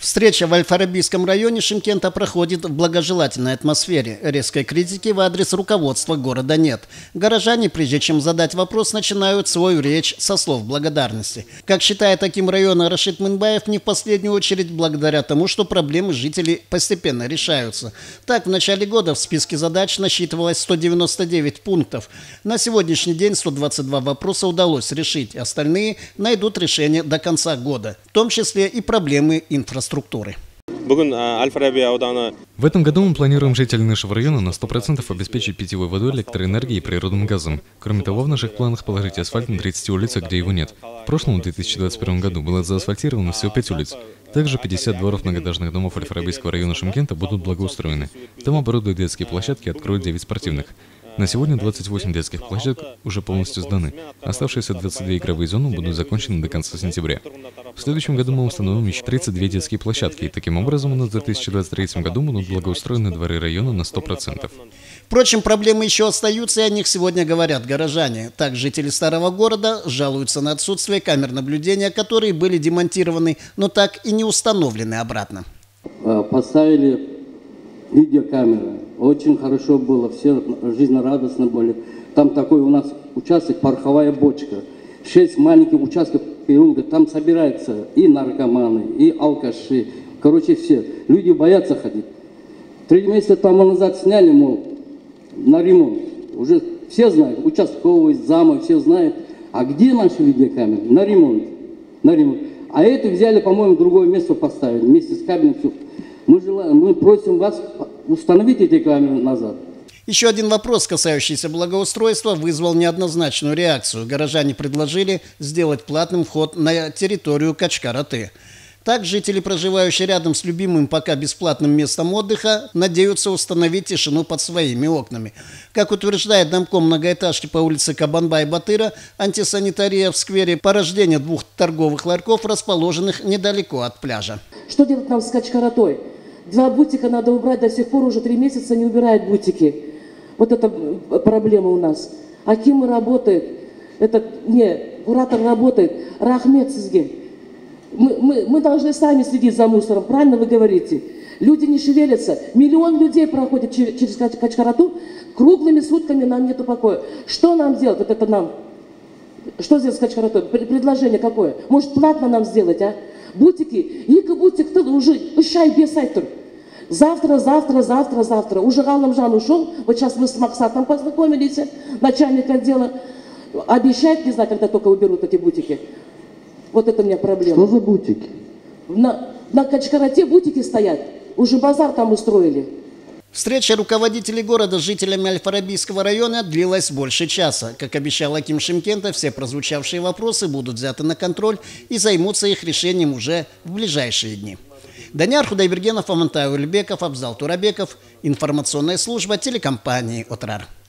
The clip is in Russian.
Встреча в Аль-Фарабийском районе Шымкента проходит в благожелательной атмосфере. Резкой критики в адрес руководства города нет. Горожане, прежде чем задать вопрос, начинают свою речь со слов благодарности. Как считает таким района Рашид Мынбаев, не в последнюю очередь благодаря тому, что проблемы жителей постепенно решаются. Так, в начале года в списке задач насчитывалось 199 пунктов. На сегодняшний день 122 вопроса удалось решить. Остальные найдут решение до конца года, в том числе и проблемы инфраструктуры. В этом году мы планируем жителей нашего района на 100% обеспечить питьевой водой, электроэнергией и природным газом. Кроме того, в наших планах положить асфальт на 30 улицах, где его нет. В прошлом, 2021 году, было заасфальтировано всего 5 улиц. Также 50 дворов многоэтажных домов Аль-Фарабийского района Шымкента будут благоустроены. Там оборудуют детские площадки и откроют 9 спортивных. На сегодня 28 детских площадок уже полностью сданы. Оставшиеся 22 игровые зоны будут закончены до конца сентября. В следующем году мы установим еще 32 детские площадки, и таким образом у нас в 2023 году будут благоустроены дворы района на 100%. Впрочем, проблемы еще остаются, и о них сегодня говорят горожане. Так, жители старого города жалуются на отсутствие камер наблюдения, которые были демонтированы, но так и не установлены обратно. Поставили видеокамеры. Очень хорошо было, все жизнерадостно были. Там такой у нас участок, пороховая бочка. 6 маленьких участков переулка. Там собираются и наркоманы, и алкаши. Короче, все. Люди боятся ходить. 3 месяца тому назад сняли, мол, на ремонт. Уже все знают, участковый, замок, все знают. А где наши видеокамеры? На ремонт. На ремонт. А это взяли, по-моему, другое место поставили. Вместе с кабелем все. Мы просим вас установить эти камеры назад. Еще один вопрос, касающийся благоустройства, вызвал неоднозначную реакцию. Горожане предложили сделать платным вход на территорию Качкар-Аты. Так, жители, проживающие рядом с любимым пока бесплатным местом отдыха, надеются установить тишину под своими окнами. Как утверждает домком многоэтажки по улице Кабанбай-Батыра, антисанитария в сквере – порождение 2 торговых ларьков, расположенных недалеко от пляжа. Что делать нам с Качкар-Атой? 2 бутика надо убрать, до сих пор уже 3 месяца не убирают бутики. Вот это проблема у нас. Акимы работает, куратор работает. Рахмет сизге. Мы должны сами следить за мусором, правильно вы говорите? Люди не шевелятся. 1 миллион людей проходит через Качкар-Ату, круглыми сутками нам нету покоя. Что нам делать? Вот это нам. Что сделать с Качкар-Атой? Предложение какое? Может, платно нам сделать, а? Бутики, екі бутикті уже 3 ай 5 ай тұр. Завтра. Уже Галымжан ушел, вот сейчас мы с Максатом познакомились, начальник отдела. Обещает, не знаю, когда только уберут эти бутики. Вот это у меня проблема. Что за бутики? На Качкар-Ате бутики стоят, уже базар там устроили. Встреча руководителей города с жителями Аль-Фарабийского района длилась больше часа. Как обещал аким Шымкента, все прозвучавшие вопросы будут взяты на контроль и займутся их решением уже в ближайшие дни. Данияр Худайбергенов, Амантай Ульбеков, Абзал Турабеков. Информационная служба телекомпании «Отрар».